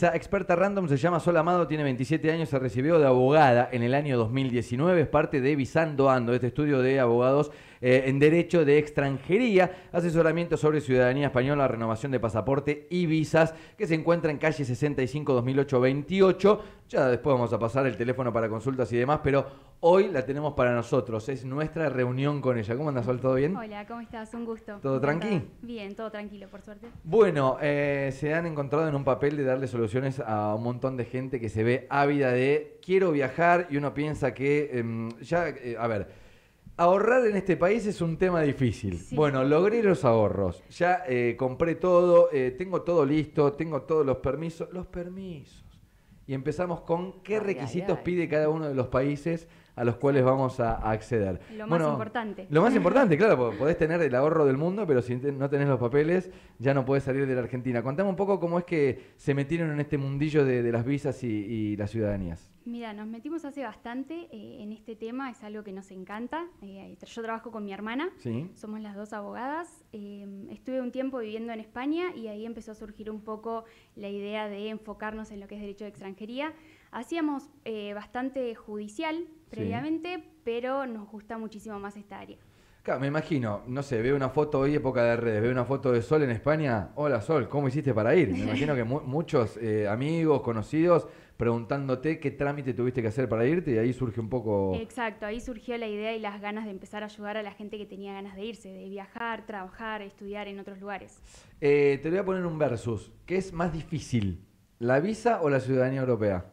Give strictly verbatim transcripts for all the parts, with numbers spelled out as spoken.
Visa, experta random, se llama Sol Amado, tiene veintisiete años, se recibió de abogada en el año dos mil diecinueve, es parte de Visando Ando, este estudio de abogados eh, en Derecho de Extranjería, asesoramiento sobre ciudadanía española, renovación de pasaporte y visas, que se encuentra en calle sesenta y cinco, dos mil ocho, veintiocho. Ya después vamos a pasar el teléfono para consultas y demás, pero hoy la tenemos para nosotros, es nuestra reunión con ella. ¿Cómo andas, Sol? ¿Todo bien? Hola, ¿cómo estás? Un gusto. ¿Todo tranqui? Bien, todo tranquilo, por suerte. Bueno, eh, se han encontrado en un papel de darle soluciones a un montón de gente que se ve ávida de quiero viajar y uno piensa que eh, ya, eh, a ver, ahorrar en este país es un tema difícil. Sí. Bueno, logré los ahorros, ya eh, compré todo, eh, tengo todo listo, tengo todos los permisos, los permisos. Y empezamos con qué ay, requisitos ay, ay. pide cada uno de los países a los cuales vamos a, a acceder. Lo bueno, más importante. Lo más importante, claro, podés tener el ahorro del mundo, pero si no tenés los papeles, ya no podés salir de la Argentina. Contame un poco cómo es que se metieron en este mundillo de, de las visas y, y las ciudadanías. Mira, nos metimos hace bastante eh, en este tema, es algo que nos encanta. Eh, yo trabajo con mi hermana, ¿sí? Somos las dos abogadas. Eh, estuve un tiempo viviendo en España y ahí empezó a surgir un poco la idea de enfocarnos en lo que es derecho de extranjería. Hacíamos eh, bastante judicial previamente, sí, pero nos gusta muchísimo más esta área. Claro, me imagino, no sé, veo una foto hoy, época de redes, veo una foto de Sol en España. Hola Sol, ¿cómo hiciste para ir? Me imagino que mu muchos eh, amigos, conocidos, preguntándote qué trámite tuviste que hacer para irte y ahí surge un poco... Exacto, ahí surgió la idea y las ganas de empezar a ayudar a la gente que tenía ganas de irse, de viajar, trabajar, estudiar en otros lugares. Eh, te voy a poner un versus. ¿Qué es más difícil, la visa o la ciudadanía europea?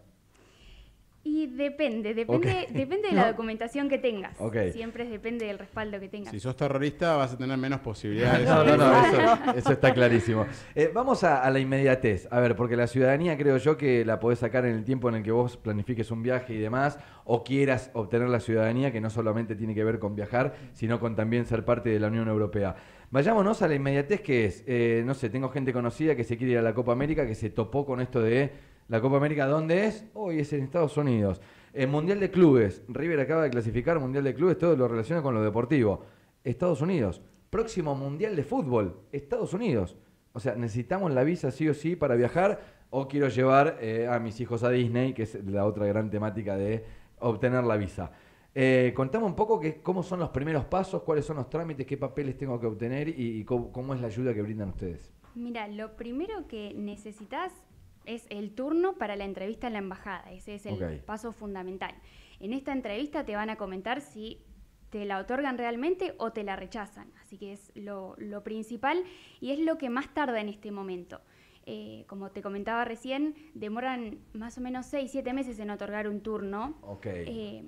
Y depende, depende, okay. depende de la documentación que tengas. Okay. Siempre depende del respaldo que tengas. Si sos terrorista vas a tener menos posibilidades. No, no, no, eso, eso está clarísimo. Eh, vamos a, a la inmediatez. A ver, porque la ciudadanía creo yo que la podés sacar en el tiempo en el que vos planifiques un viaje y demás, o quieras obtener la ciudadanía, que no solamente tiene que ver con viajar, sino con también ser parte de la Unión Europea. Vayámonos a la inmediatez que es, eh, no sé, tengo gente conocida que se quiere ir a la Copa América, que se topó con esto de... ¿La Copa América dónde es? Hoy es en Estados Unidos. El Mundial de Clubes. River acaba de clasificar Mundial de Clubes, todo lo relaciona con lo deportivo. Estados Unidos. Próximo Mundial de Fútbol. Estados Unidos. O sea, necesitamos la visa sí o sí para viajar o quiero llevar eh, a mis hijos a Disney, que es la otra gran temática de obtener la visa. Eh, contame un poco que, cómo son los primeros pasos, cuáles son los trámites, qué papeles tengo que obtener y, y cómo, cómo es la ayuda que brindan ustedes. Mira, lo primero que necesitas es el turno para la entrevista en la embajada. Ese es el okay. paso fundamental. En esta entrevista te van a comentar si te la otorgan realmente o te la rechazan. Así que es lo, lo principal y es lo que más tarda en este momento. Eh, como te comentaba recién, demoran más o menos seis, siete meses en otorgar un turno okay. eh,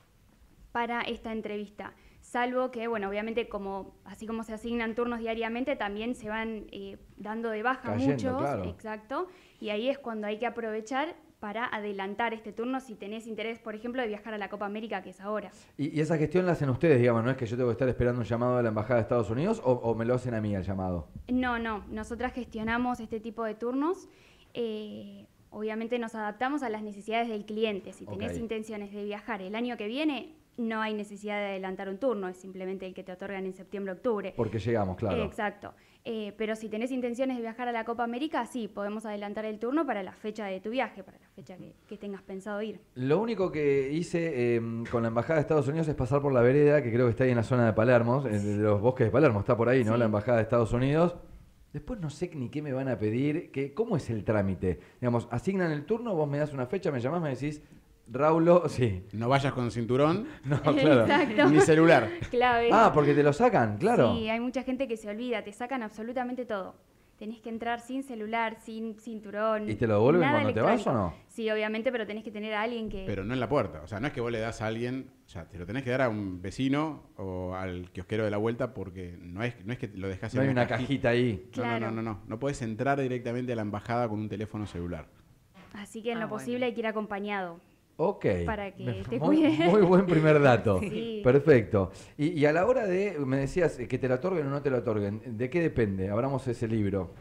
para esta entrevista. Salvo que, bueno, obviamente, como así como se asignan turnos diariamente, también se van eh, dando de baja Cayendo, muchos. Claro. Exacto. Y ahí es cuando hay que aprovechar para adelantar este turno si tenés interés, por ejemplo, de viajar a la Copa América, que es ahora. ¿Y, y esa gestión la hacen ustedes, digamos? ¿No es que yo tengo que estar esperando un llamado de la Embajada de Estados Unidos o, o me lo hacen a mí el llamado? No, no. Nosotras gestionamos este tipo de turnos. Eh, obviamente nos adaptamos a las necesidades del cliente. Si tenés okay. intenciones de viajar el año que viene, no hay necesidad de adelantar un turno, es simplemente el que te otorgan en septiembre, octubre. Porque llegamos, claro. Eh, exacto. Eh, pero si tenés intenciones de viajar a la Copa América, sí, podemos adelantar el turno para la fecha de tu viaje, para la fecha que, que tengas pensado ir. Lo único que hice eh, con la Embajada de Estados Unidos es pasar por la vereda, que creo que está ahí en la zona de Palermo, de los bosques de Palermo, está por ahí, ¿no? Sí. La Embajada de Estados Unidos. Después no sé ni qué me van a pedir, que, ¿cómo es el trámite? Digamos, asignan el turno, vos me das una fecha, me llamás, me decís... Raulo, sí. No vayas con cinturón, no, claro. Exacto. Ni celular. Clave. Ah, porque te lo sacan, claro. Sí, hay mucha gente que se olvida, te sacan absolutamente todo. Tenés que entrar sin celular, sin cinturón. ¿Y te lo devuelven cuando te vas o no? Sí, obviamente, pero tenés que tener a alguien que... Pero no en la puerta, o sea, no es que vos le das a alguien, o sea, te lo tenés que dar a un vecino o al kiosquero de la vuelta porque no es, no es que lo dejás no en hay una una cajita, cajita ahí. No, claro. no, no, no, no, no podés entrar directamente a la embajada con un teléfono celular. Así que en ah, lo posible bueno. hay que ir acompañado. Ok, para que te muy, cuide. muy buen primer dato. Sí. Perfecto. Y, y a la hora de, me decías, que te la otorguen o no te la otorguen, ¿de qué depende? Abramos ese libro.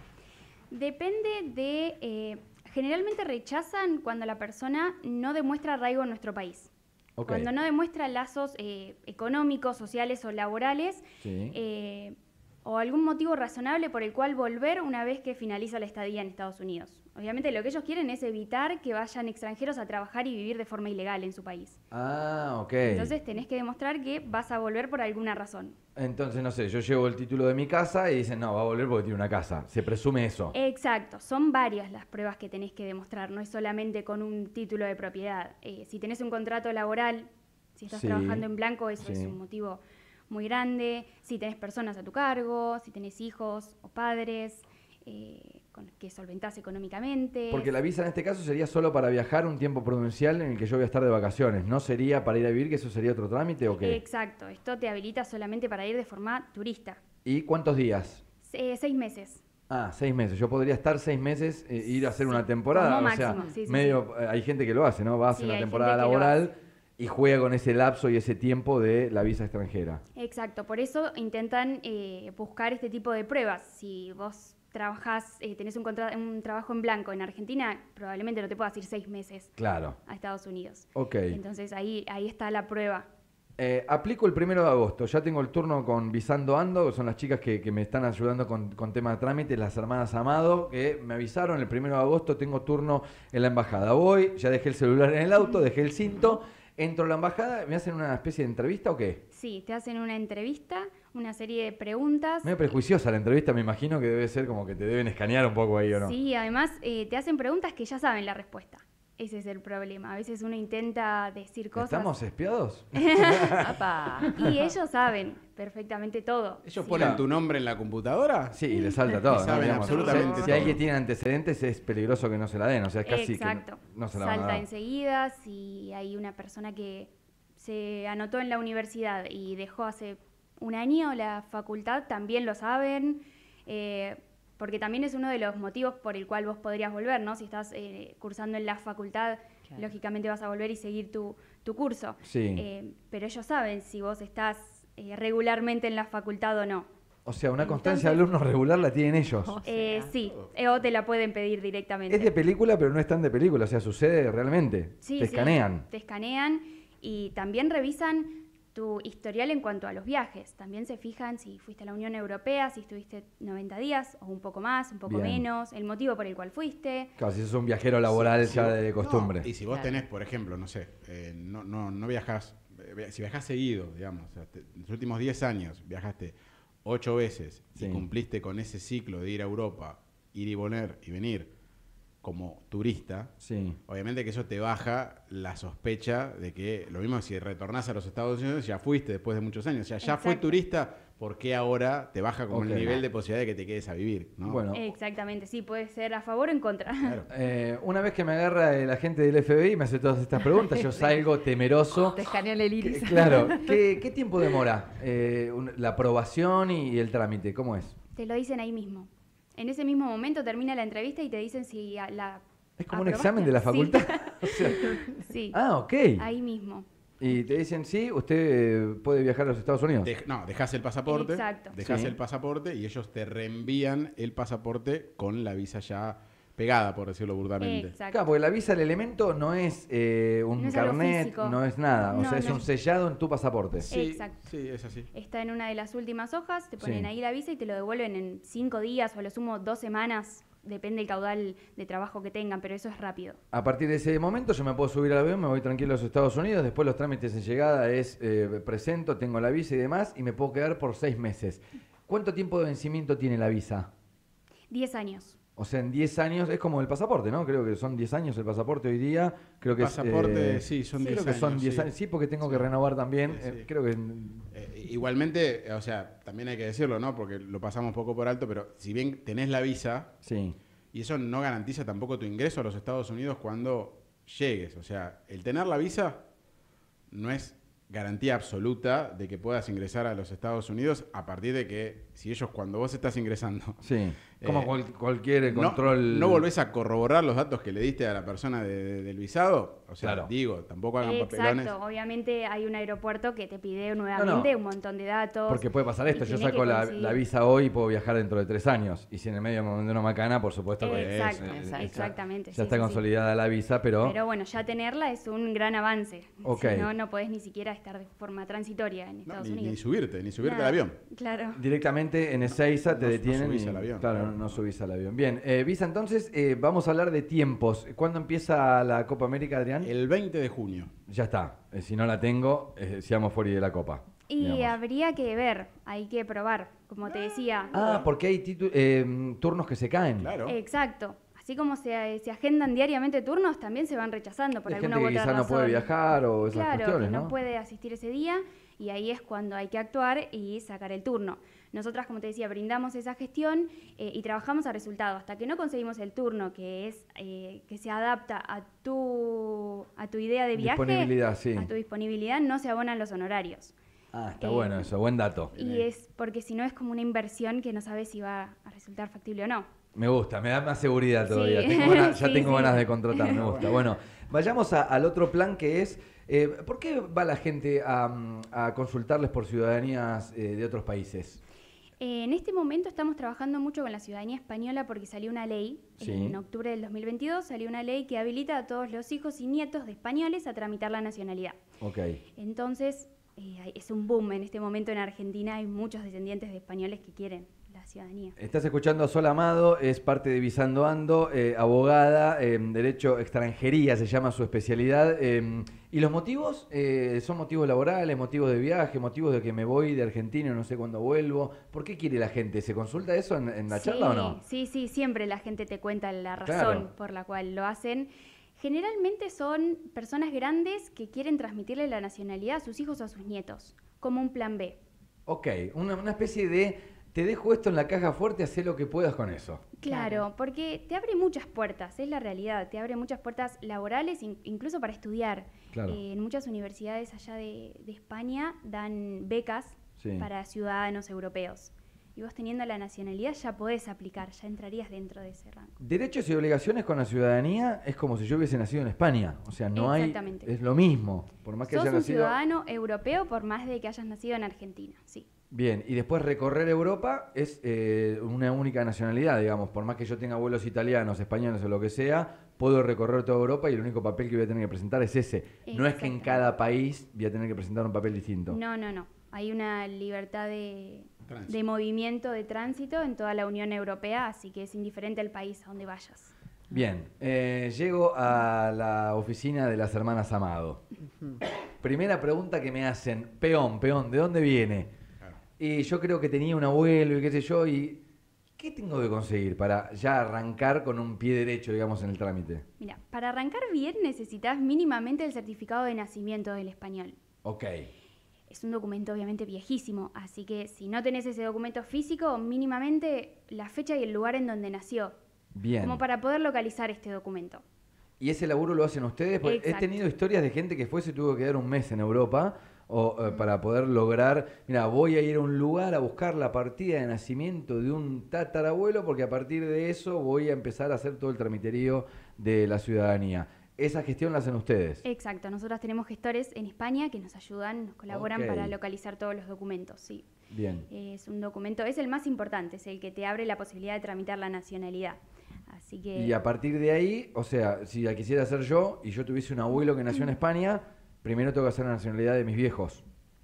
Depende de, eh, generalmente rechazan cuando la persona no demuestra arraigo en nuestro país. Okay. Cuando no demuestra lazos eh, económicos, sociales o laborales, sí. eh, o algún motivo razonable por el cual volver una vez que finaliza la estadía en Estados Unidos. Obviamente lo que ellos quieren es evitar que vayan extranjeros a trabajar y vivir de forma ilegal en su país. Ah, ok. Entonces tenés que demostrar que vas a volver por alguna razón. Entonces, no sé, yo llevo el título de mi casa y dicen, no, va a volver porque tiene una casa. Se presume eso. Exacto, son varias las pruebas que tenés que demostrar, no es solamente con un título de propiedad. Eh, si tenés un contrato laboral, si estás Sí, trabajando en blanco, eso sí. es un motivo muy grande. Si tenés personas a tu cargo, si tenés hijos o padres eh, con que solventás económicamente. Porque la visa en este caso sería solo para viajar un tiempo prudencial en el que yo voy a estar de vacaciones. ¿No sería para ir a vivir, que eso sería otro trámite o qué? Exacto, esto te habilita solamente para ir de forma turista. ¿Y cuántos días? Eh, seis meses. Ah, seis meses. Yo podría estar seis meses e ir a hacer Sí, una temporada. como o sea, máximo, sí, sí, medio, eh, hay gente que lo hace, ¿no? Va a hacer Sí, una hay temporada gente que lo laboral y juega con ese lapso y ese tiempo de la visa extranjera. Exacto, por eso intentan eh, buscar este tipo de pruebas. Si vos trabajás, eh, tenés un, contra- un trabajo en blanco en Argentina, probablemente no te puedas ir seis meses Claro. a Estados Unidos. Ok. Entonces ahí, ahí está la prueba. Eh, aplico el primero de agosto. Ya tengo el turno con Visando Ando, que son las chicas que, que me están ayudando con, con temas de trámite, las hermanas Amado, que me avisaron el primero de agosto tengo turno en la embajada. Voy, ya dejé el celular en el auto, dejé el cinto, entro a la embajada, ¿me hacen una especie de entrevista o qué? Sí, te hacen una entrevista, una serie de preguntas. Medio prejuiciosa la entrevista, me imagino que debe ser como que te deben escanear un poco ahí, ¿o no? Sí, además eh, te hacen preguntas que ya saben la respuesta. Ese es el problema. A veces uno intenta decir cosas ¿Estamos espiados? Apa. y ellos saben perfectamente todo. ¿Ellos Sí. ponen tu nombre en la computadora? Sí, y le salta todo. ¿no? Saben Digamos, absolutamente si, si todo. alguien tiene antecedentes es peligroso que no se la den, o sea, es casi Exacto. que no se la van a Salta dar. enseguida si hay una persona que se anotó en la universidad y dejó hace un año la facultad, también lo saben, eh, porque también es uno de los motivos por el cual vos podrías volver, ¿no? Si estás eh, cursando en la facultad, Claro. lógicamente vas a volver y seguir tu, tu curso. Sí. Eh, pero ellos saben si vos estás eh, regularmente en la facultad o no. O sea, una constancia Entonces- de alumnos regular la tienen ellos. O Eh, sea, sí, eh, o te la pueden pedir directamente. Es de película, pero no es tan de película, o sea, sucede realmente. Sí, Te sí, escanean. te escanean y también revisan tu historial en cuanto a los viajes. También se fijan si fuiste a la Unión Europea, si estuviste noventa días o un poco más, un poco Bien. menos, el motivo por el cual fuiste. Claro, si sos un viajero laboral Sí, ya sí. de costumbre. No, y si vos Claro. tenés, por ejemplo, no sé, eh, no, no, no viajás, eh, si viajás seguido, digamos, o sea, te- en los últimos diez años viajaste ocho veces Sí. y cumpliste con ese ciclo de ir a Europa, ir y volver y venir como turista, Sí. obviamente que eso te baja la sospecha de que, lo mismo si retornás a los Estados Unidos, ya fuiste después de muchos años, o sea, ya fue Exacto. turista, ¿por qué ahora te baja como Ok. el nivel de posibilidad de que te quedes a vivir? ¿no? Bueno, Exactamente, sí, puede ser a favor o en contra. Claro. eh, una vez que me agarra el agente del F B I y me hace todas estas preguntas, yo salgo temeroso. Te escanean el Que- iris. Claro, ¿qué, qué tiempo demora eh, un- la aprobación y el trámite? ¿Cómo es? Te lo dicen ahí mismo. En ese mismo momento termina la entrevista y te dicen si a- la... Es como un ¿aprobaste? examen de la Sí. facultad. O sea, Sí, ah, ok. ahí mismo. Y te dicen, sí, usted eh, puede viajar a los Estados Unidos. Dej- no, dejas el pasaporte. Exacto. Dejas Sí. el pasaporte y ellos te reenvían el pasaporte con la visa ya pegada, por decirlo burdamente. Exacto. Claro, porque la visa, el elemento, no es eh, un No es algo carnet, físico. no es nada. O No, sea, es no. un sellado en tu pasaporte. Sí, Exacto. sí, es así. Está en una de las últimas hojas, te ponen Sí. ahí la visa y te lo devuelven en cinco días o a lo sumo dos semanas, depende del caudal de trabajo que tengan, pero eso es rápido. A partir de ese momento yo me puedo subir al avión, me voy tranquilo a los Estados Unidos, después los trámites en llegada es eh, presento, tengo la visa y demás, y me puedo quedar por seis meses. ¿Cuánto tiempo de vencimiento tiene la visa? Diez años. O sea, en diez años, es como el pasaporte, ¿no? Creo que son diez años el pasaporte hoy día. Creo que Pasaporte, es, eh, sí, son creo diez que son años, diez sí. años. Sí, porque tengo que Sí. renovar también. Sí, eh, sí. creo que... Eh, igualmente, eh, o sea, también hay que decirlo, ¿no? Porque lo pasamos poco por alto, pero si bien tenés la visa, Sí. y eso no garantiza tampoco tu ingreso a los Estados Unidos cuando llegues. O sea, el tener la visa no es garantía absoluta de que puedas ingresar a los Estados Unidos a partir de que, si ellos cuando vos estás ingresando, Sí, como Eh, cual- cualquier no, control... no volvés a corroborar los datos que le diste a la persona de- de- del visado, o sea, Claro. digo, tampoco hagan papelones. Exacto, obviamente hay un aeropuerto que te pide nuevamente un montón de datos. Porque puede pasar esto, y yo tiene saco que la, coincidir. la visa hoy y puedo viajar dentro de tres años. Y si en el medio me mandé una macana, por supuesto que Exacto, es- exacto. exactamente. ya sí, está sí, sí. consolidada la visa, pero... Pero bueno, ya tenerla es un gran avance. Ok. Si no, no podés ni siquiera estar de forma transitoria en No, Estados ni, ni Unidos. subirte, ni subirte Nada, al avión. Claro. Directamente en Ezeiza te no- no detienen subís y, al avión, claro, claro. no, no subís al avión. Bien, eh, Visa, entonces eh, vamos a hablar de tiempos. ¿Cuándo empieza la Copa América, Adrián? El veinte de junio. Ya está. Eh, si no la tengo, eh, seamos fuera de la Copa. Y digamos. habría que ver, hay que probar, como te decía. Ah, porque hay titu- eh, turnos que se caen. Claro. Exacto. Así como se, se agendan diariamente turnos, también se van rechazando por Hay alguna gente u que otra quizás no razón. puede viajar o esas Claro, cuestiones, que no ¿no? puede asistir ese día y ahí es cuando hay que actuar y sacar el turno. Nosotras, como te decía, brindamos esa gestión eh, y trabajamos a resultado. Hasta que no conseguimos el turno que es eh, que se adapta a tu, a tu idea de viaje, Disponibilidad, sí. a tu disponibilidad, no se abonan los honorarios. Ah, está Eh, bueno eso, buen dato. Y es porque si no es como una inversión que no sabes si va a resultar factible o no. Me gusta, me da más seguridad Sí. todavía. Tengo ganas- ya Sí, tengo sí. ganas de contratar, me gusta. Bueno, vayamos a- al otro plan que es, eh, ¿por qué va la gente a, a consultarles por ciudadanías eh, de otros países? Eh, en este momento estamos trabajando mucho con la ciudadanía española porque salió una ley, Sí. en octubre del dos mil veintidós salió una ley que habilita a todos los hijos y nietos de españoles a tramitar la nacionalidad. Ok. Entonces, eh, hay- es un boom en este momento en Argentina, hay muchos descendientes de españoles que quieren la ciudadanía. Estás escuchando a Sol Amado, es parte de Visando Ando, eh, abogada, eh, Derecho Extranjería se llama su especialidad. eh, ¿Y los motivos? Eh, ¿Son motivos laborales, motivos de viaje, motivos de que me voy de Argentina y no sé cuándo vuelvo? ¿Por qué quiere la gente? ¿Se consulta eso en, en la Sí, charla o no? Sí, sí, siempre la gente te cuenta la razón Claro. por la cual lo hacen. Generalmente son personas grandes que quieren transmitirle la nacionalidad a sus hijos o a sus nietos, como un plan B. Ok, una, una especie de, te dejo esto en la caja fuerte, haz lo que puedas con eso. Claro, Claro. porque te abre muchas puertas, es la realidad, te abre muchas puertas laborales, in- incluso para estudiar. Claro. Eh, en muchas universidades allá de, de España dan becas Sí. para ciudadanos europeos. Y vos teniendo la nacionalidad ya podés aplicar, ya entrarías dentro de ese rango. Derechos y obligaciones con la ciudadanía es como si yo hubiese nacido en España. O sea, no hay. Exactamente. Es lo mismo. Por más que Sos haya un nacido. ciudadano europeo por más de que hayas nacido en Argentina, sí. Bien, y después recorrer Europa es eh, una única nacionalidad, digamos. Por más que yo tenga abuelos italianos, españoles o lo que sea, puedo recorrer toda Europa y el único papel que voy a tener que presentar es ese. No es que en Exactamente. cada país voy a tener que presentar un papel distinto. No, no, no. Hay una libertad de, Tránsito. de movimiento, de tránsito en toda la Unión Europea, así que es indiferente el país a donde vayas. Bien, eh, llego a la oficina de las hermanas Amado. Primera pregunta que me hacen, peón, peón, ¿de dónde viene? Claro. Y yo creo que tenía un abuelo y qué sé yo, y ¿qué tengo que conseguir para ya arrancar con un pie derecho, digamos, en el trámite? Mira, para arrancar bien necesitas mínimamente el certificado de nacimiento del español. Ok, Es un documento obviamente viejísimo, así que si no tenés ese documento físico, mínimamente la fecha y el lugar en donde nació, bien. como para poder localizar este documento. ¿Y ese laburo lo hacen ustedes? Porque he Exacto. tenido historias de gente que fue, se tuvo que quedar un mes en Europa o, eh, para poder lograr, mira, voy a ir a un lugar a buscar la partida de nacimiento de un tatarabuelo porque a partir de eso voy a empezar a hacer todo el tramiterío de la ciudadanía. Esa gestión la hacen ustedes. Exacto, nosotros tenemos gestores en España que nos ayudan, nos colaboran Ok. para localizar todos los documentos, sí. Bien. Es un documento, es el más importante, es el que te abre la posibilidad de tramitar la nacionalidad. Así que Y a partir de ahí, o sea, si la quisiera hacer yo y yo tuviese un abuelo que nació en España, primero tengo que hacer la nacionalidad de mis viejos.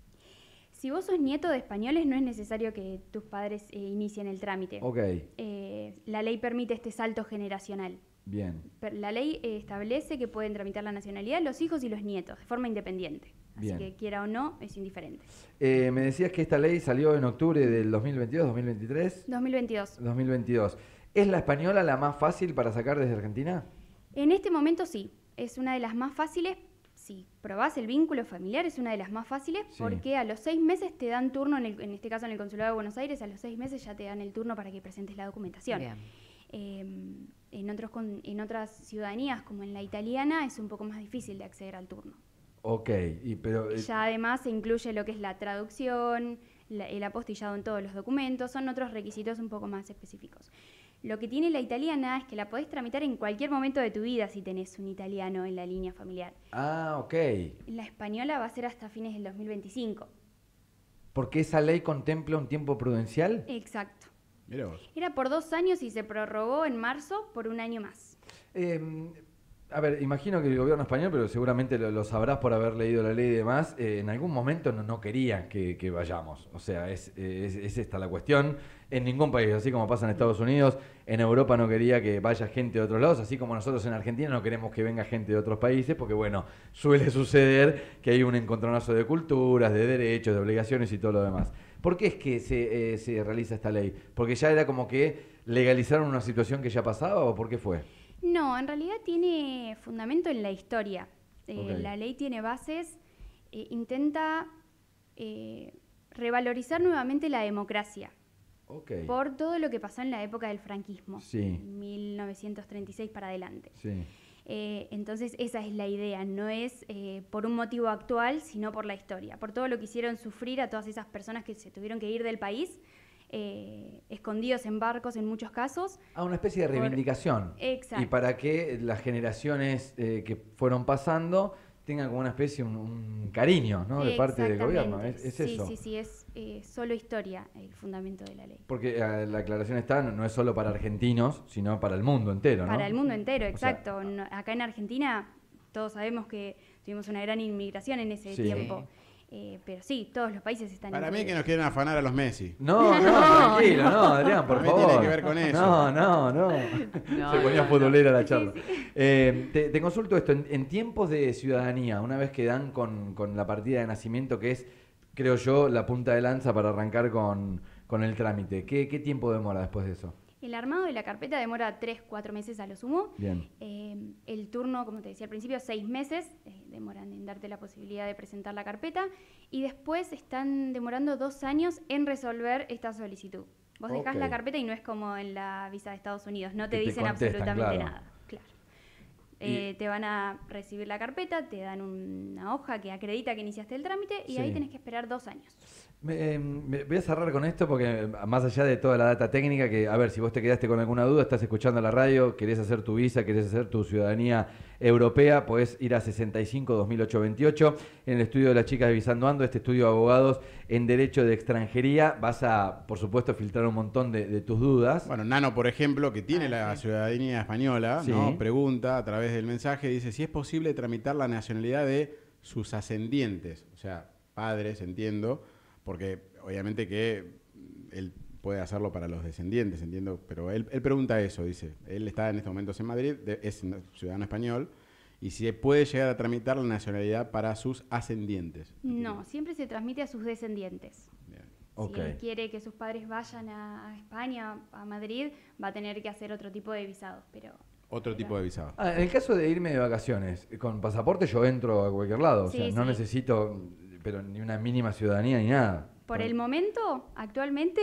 si vos sos nieto de españoles, no es necesario que tus padres eh, inicien el trámite. Ok, Eh, la ley permite este salto generacional. bien. Per- La ley eh, establece que pueden tramitar la nacionalidad los hijos y los nietos de forma independiente. Así Bien. que quiera o no, es indiferente. Eh, me decías que esta ley salió en octubre del dos mil veintidós, dos mil veintitrés. dos mil veintidós. dos mil veintidós. ¿Es la española la más fácil para sacar desde Argentina? En este momento sí, es una de las más fáciles. Si probás el vínculo familiar, es una de las más fáciles Sí. porque a los seis meses te dan turno, en, el- en este caso en el Consulado de Buenos Aires, a los seis meses ya te dan el turno para que presentes la documentación. Bien. Eh, en, otros, con- en otras ciudadanías, como en la italiana, es un poco más difícil de acceder al turno. Ok, y, pero... eh, Ya además se incluye lo que es la traducción, la- el apostillado en todos los documentos, son otros requisitos un poco más específicos. Lo que tiene la italiana es que la podés tramitar en cualquier momento de tu vida si tenés un italiano en la línea familiar. Ah, ok. La española va a ser hasta fines del dos mil veinticinco. Porque esa ley contempla un tiempo prudencial. Exacto. Mira vos. Era por dos años y se prorrogó en marzo por un año más. Eh, A ver, imagino que el gobierno español, pero seguramente lo, lo sabrás por haber leído la ley y demás, eh, en algún momento no, no quería que, que vayamos. O sea, es, es, es esta la cuestión. En ningún país, así como pasa en Estados Unidos, en Europa no quería que vaya gente de otros lados, así como nosotros en Argentina no queremos que venga gente de otros países, porque bueno, suele suceder que hay un encontronazo de culturas, de derechos, de obligaciones y todo lo demás. ¿Por qué es que se, eh, se realiza esta ley? ¿Porque ya era como que legalizaron una situación que ya pasaba o por qué fue? No, en realidad tiene fundamento en la historia. Eh, Okay. La ley tiene bases, eh, intenta eh, revalorizar nuevamente la democracia. Okay. Por todo lo que pasó en la época del franquismo, Sí. mil novecientos treinta y seis para adelante. Sí. Eh, entonces esa es la idea, no es eh, por un motivo actual, sino por la historia, por todo lo que hicieron sufrir a todas esas personas que se tuvieron que ir del país, eh, escondidos en barcos en muchos casos. Ah, una especie de reivindicación. Por... Exacto. Y para que las generaciones eh, que fueron pasando tengan como una especie, un, un cariño, ¿no? De parte del gobierno. Es, es sí, eso. Sí, sí, es eh, solo historia el fundamento de la ley. Porque eh, la aclaración está, no, no es solo para argentinos, sino para el mundo entero, ¿no? Para el mundo entero, exacto. O sea, no, acá en Argentina todos sabemos que tuvimos una gran inmigración en ese Sí. tiempo. Eh, pero sí, todos los países están Para mí incluidos. que nos quieren afanar a los Messi. No, no, tranquilo, no, Adrián, por Para mí favor. tiene que ver con eso. No, no, no. No, Se ponía no, futbolera no. la charla. Eh, te, te consulto esto, en, en tiempos de ciudadanía, una vez que dan con, con la partida de nacimiento, que es, creo yo, la punta de lanza para arrancar con, con el trámite, ¿qué, qué tiempo demora después de eso? El armado de la carpeta demora tres, cuatro meses a lo sumo. Bien. Eh, el turno, como te decía al principio, seis meses. Eh, demoran en darte la posibilidad de presentar la carpeta. Y después están demorando dos años en resolver esta solicitud. Vos dejás Ok. la carpeta y no es como en la visa de Estados Unidos. No te Que te dicen contestan, absolutamente claro. nada. Claro. Eh, te van a recibir la carpeta, te dan una hoja que acredita que iniciaste el trámite y Sí. ahí tenés que esperar dos años. Me, eh, me- voy a cerrar con esto porque más allá de toda la data técnica, que a ver, si vos te quedaste con alguna duda, estás escuchando la radio, querés hacer tu visa, querés hacer tu ciudadanía europea, podés ir a sesenta y cinco dos mil ochocientos veintiocho en el estudio de las chicas de Visando Ando, este estudio de abogados en Derecho de Extranjería. Vas a, por supuesto, filtrar un montón de, de tus dudas. Bueno, Nano, por ejemplo, que tiene Ah, la sí. ciudadanía española, Sí. ¿no? Pregunta a través del mensaje, dice si es posible tramitar la nacionalidad de sus ascendientes, o sea, padres, entiendo, porque obviamente que él puede hacerlo para los descendientes, entiendo, pero él, él pregunta eso, dice, él está en estos momentos en Madrid, de- es ciudadano español, y si puede llegar a tramitar la nacionalidad para sus ascendientes. No, siempre se transmite a sus descendientes. Bien. Ok. Si él quiere que sus padres vayan a, a España, a Madrid, va a tener que hacer otro tipo de visados, pero... Otro pero- tipo de visado. Ah, en el caso de irme de vacaciones, con pasaporte yo entro a cualquier lado, o Sí, sea, no sí. necesito, pero ni una mínima ciudadanía ni nada. Por el momento, actualmente,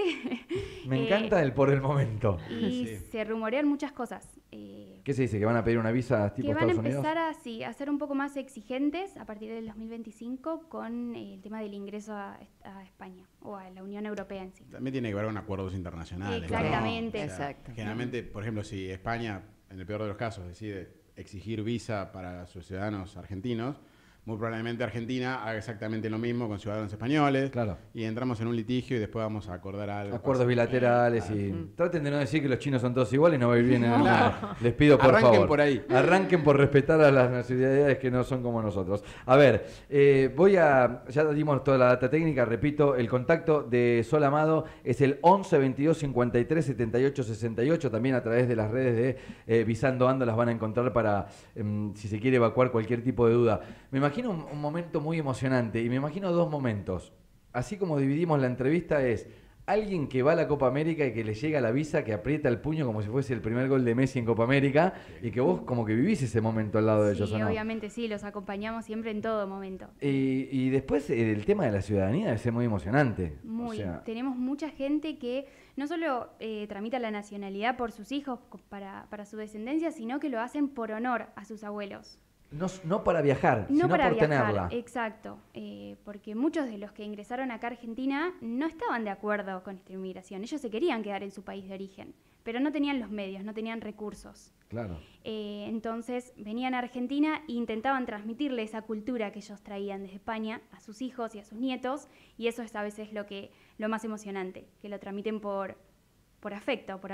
Me eh, encanta el por el momento. y Sí. se rumorean muchas cosas. eh, ¿Qué se dice? ¿Que van a pedir una visa tipo que van a Estados Unidos? empezar a, sí, a ser un poco más exigentes a partir del dos mil veinticinco con eh, el tema del ingreso a, a España o a la Unión Europea en sí. También tiene que ver con acuerdos internacionales. ¿no? Exactamente. O sea, Exacto. Generalmente, por ejemplo, si España, en el peor de los casos, decide exigir visa para sus ciudadanos argentinos, muy probablemente Argentina haga exactamente lo mismo con ciudadanos españoles. Claro. Y entramos en un litigio y después vamos a acordar algo. Acuerdos bilaterales y... Ujú. Traten de no decir que los chinos son todos iguales y no va a ir bien en No. nada. Les pido por Arranquen favor. por ahí. Arranquen por respetar a las nacionalidades que no son como nosotros. A ver, eh, voy a... Ya dimos toda la data técnica, repito, el contacto de Sol Amado es el once veintidós cincuenta y tres setenta y ocho sesenta y ocho, también a través de las redes de eh, Visando Ando las van a encontrar para, em, si se quiere evacuar cualquier tipo de duda. Me imagino un, un momento muy emocionante y me imagino dos momentos. Así como dividimos la entrevista es alguien que va a la Copa América y que le llega la visa, que aprieta el puño como si fuese el primer gol de Messi en Copa América y que vos como que vivís ese momento al lado de ellos, Sí, ¿o no? obviamente sí, los acompañamos siempre en todo momento. Y, y después eh, el tema de la ciudadanía debe ser muy emocionante. Muy, O sea, tenemos mucha gente que no solo eh, tramita la nacionalidad por sus hijos, co- para, para su descendencia, sino que lo hacen por honor a sus abuelos. no, no para viajar, No sino para por viajar, tenerla. exacto, eh, porque muchos de los que ingresaron acá a Argentina no estaban de acuerdo con esta inmigración, ellos se querían quedar en su país de origen, pero no tenían los medios, no tenían recursos. Claro. Eh, entonces venían a Argentina e intentaban transmitirle esa cultura que ellos traían desde España a sus hijos y a sus nietos, y eso es a veces lo que lo más emocionante, que lo tramiten por, por afecto, por amor.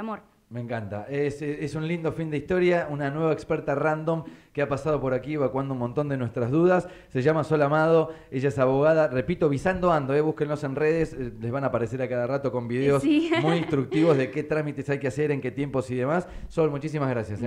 Me encanta. Es, es un lindo fin de historia, una nueva experta random que ha pasado por aquí evacuando un montón de nuestras dudas. Se llama Sol Amado, ella es abogada, repito, Visando Ando, eh, búsquenlos en redes, eh, les van a aparecer a cada rato con videos sí. muy instructivos de qué trámites hay que hacer, en qué tiempos y demás. Sol, muchísimas gracias.